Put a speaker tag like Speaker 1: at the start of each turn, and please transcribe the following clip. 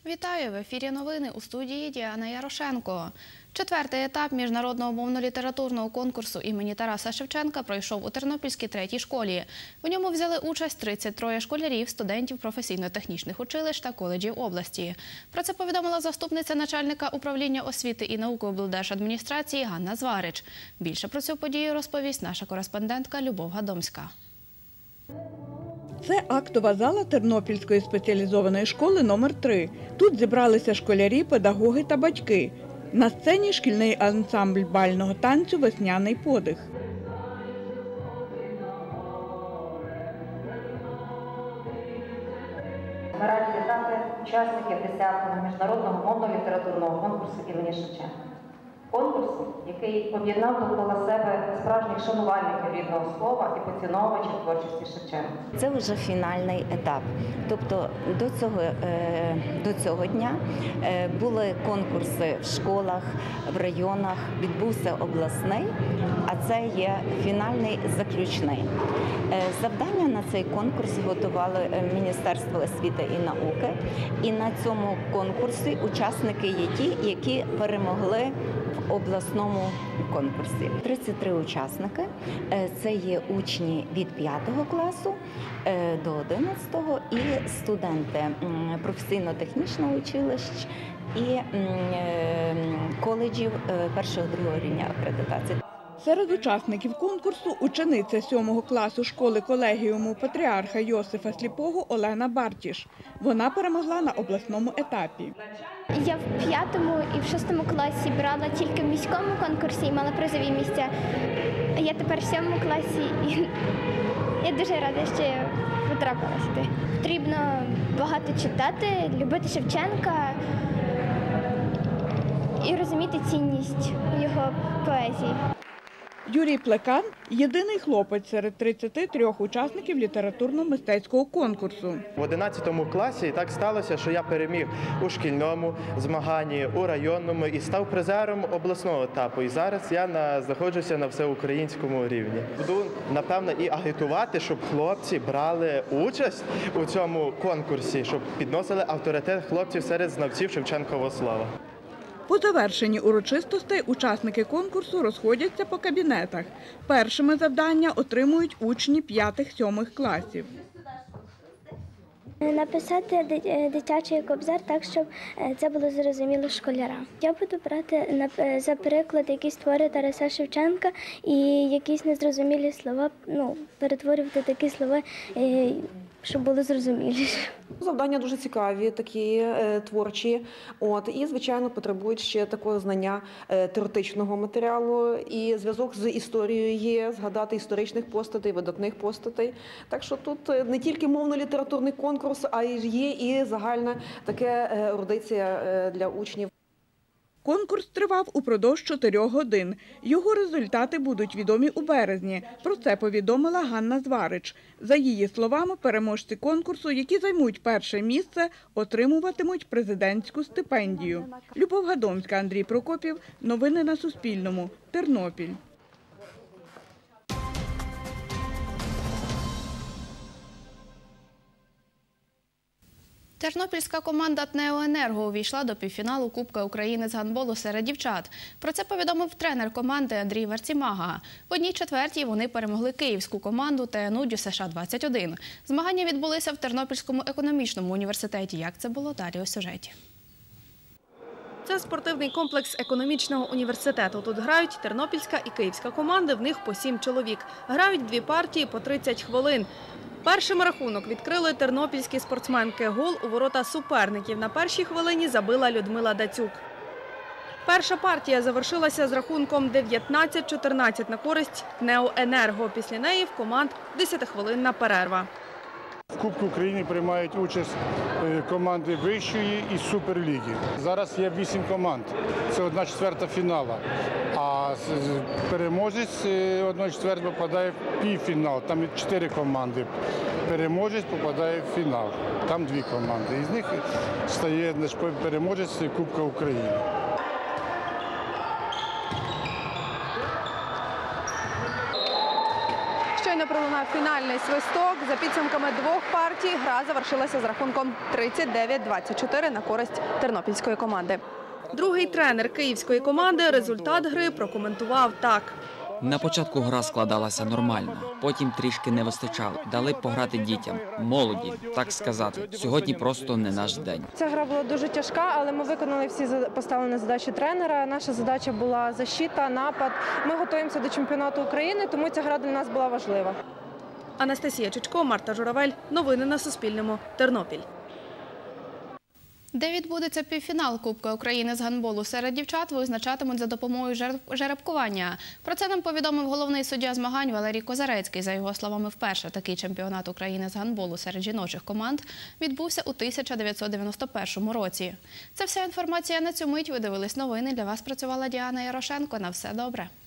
Speaker 1: Вітаю! В ефірі новини, у студії Діана Ярошенко. Четвертий етап міжнародного мовно-літературного конкурсу імені Тараса Шевченка пройшов у Тернопільській третій школі. В ньому взяли участь 33 школярів, студентів професійно-технічних училищ та коледжів області. Про це повідомила заступниця начальника управління освіти і науки облдержадміністрації Ганна Зварич. Більше про цю подію розповість наша кореспондентка Любов Гадомська.
Speaker 2: Це актова зала Тернопільської спеціалізованої школи номер 3. Тут зібралися школярі, педагоги та батьки. На сцені шкільний ансамбль бального танцю «Весняний подих».
Speaker 3: Ми раді вітати учасників 10-го міжнародного мовно-літературного конкурсу імені Шевченка. Конкурсу, який об'єднав довкола себе справжніх шанувальників рідного слова і поціновувачів творчості Шевченка.
Speaker 4: Це вже фінальний етап. Тобто до цього дня були конкурси в школах, в районах, відбувся обласний, а це є фінальний, заключний. Завдання на цей конкурс готували Міністерство освіти і науки. І на цьому конкурсі учасники є ті, які перемогли в обласному конкурсі. 33 учасники. Це є учні від 5 класу до 11 і студенти професійно-технічного училищ і коледжів першого-другого рівня акредитації.
Speaker 2: Серед учасників конкурсу учениця 7 класу школи колегіуму патріарха Йосифа Сліпого Олена Бартіш. Вона перемогла на обласному етапі.
Speaker 5: Я в 5 і в 6 класі брала тільки в міському конкурсі і мала призові місця. А я тепер в 7 класі і я дуже рада, що я потрапила сюди. Потрібно багато читати, любити Шевченка і розуміти цінність його поезії.
Speaker 2: Юрій Плекан – єдиний хлопець серед 33 учасників літературно-мистецького конкурсу.
Speaker 6: В 11 класі так сталося, що я переміг у шкільному змаганні, у районному і став призером обласного етапу. І зараз я знаходжуся на всеукраїнському рівні. Буду, напевно, і агітувати, щоб хлопці брали участь у цьому конкурсі, щоб підносили авторитет хлопців серед знавців Шевченкового слова.
Speaker 2: По завершенні урочистостей учасники конкурсу розходяться по кабінетах. Першими завдання отримують учні 5-7 класів.
Speaker 5: Написати дитячий кобзар так, щоб це було зрозуміло школярам. Я буду брати за приклад якісь твори Тараса Шевченка і якісь незрозумілі слова, перетворювати такі слова, щоб було зрозуміліше.
Speaker 7: Завдання дуже цікаві, такі творчі, і, звичайно, потребують ще такого знання теоретичного матеріалу, і зв'язок з історією є, згадати історичних постатей, видатних постатей. Так що тут не тільки мовно-літературний конкурс, а й є і загальна така ерудиція для учнів.
Speaker 2: Конкурс тривав упродовж 4 годин. Його результати будуть відомі у березні. Про це повідомила Ганна Зварич. За її словами, переможці конкурсу, які займуть перше місце, отримуватимуть президентську стипендію. Любов Гадомська, Андрій Прокопів. Новини на Суспільному. Тернопіль.
Speaker 1: Тернопільська команда «ТНЕО-Енерго» увійшла до півфіналу Кубка України з гандболу серед дівчат. Про це повідомив тренер команди Андрій Варцімага. В 1/4 вони перемогли київську команду ТНУ «ДЮСШ-21». Змагання відбулися в Тернопільському економічному університеті. Як це було далі у сюжеті?
Speaker 8: Це спортивний комплекс економічного університету. Тут грають тернопільська і київська команди, в них по 7 чоловік. Грають 2 партії по 30 хвилин. Першим рахунок відкрили тернопільські спортсменки. Гол у ворота суперників на першій хвилині забила Людмила Дацюк. Перша партія завершилася з рахунком 19-14 на користь «ТНЕО-Енерго». Після неї в команд 10-хвилинна перерва.
Speaker 9: В Кубку України приймають участь команди вищої і суперліги. Зараз є 8 команд, це 1/4 фіналу. А переможець 1/4 попадає в півфінал, там 4 команди. Переможець попадає в фінал, там 2 команди. Із них стає переможець Кубка України.
Speaker 8: Щойно пролунав фінальний свисток. За підсумками двох партій гра завершилася з рахунком 39-24 на користь тернопільської команди. Другий тренер київської команди результат гри прокоментував так.
Speaker 10: На початку гра складалася нормально, потім трішки не вистачало. Дали пограти дітям, молоді, так сказати. Сьогодні просто не наш день.
Speaker 11: Ця гра була дуже тяжка, але ми виконали всі поставлені задачі тренера. Наша задача була защита, напад. Ми готуємося до чемпіонату України, тому ця гра для нас була важлива.
Speaker 8: Анастасія Чичко, Марта Журавель. Новини на Суспільному. Тернопіль.
Speaker 1: Де відбудеться півфінал Кубка України з гандболу серед дівчат, визначатимуть за допомогою жеребкування. Про це нам повідомив головний суддя змагань Валерій Козарецький. За його словами, вперше такий чемпіонат України з гандболу серед жіночих команд відбувся у 1991 році. Це вся інформація на цю мить. Ви дивились новини. Для вас працювала Діана Ярошенко. На все добре.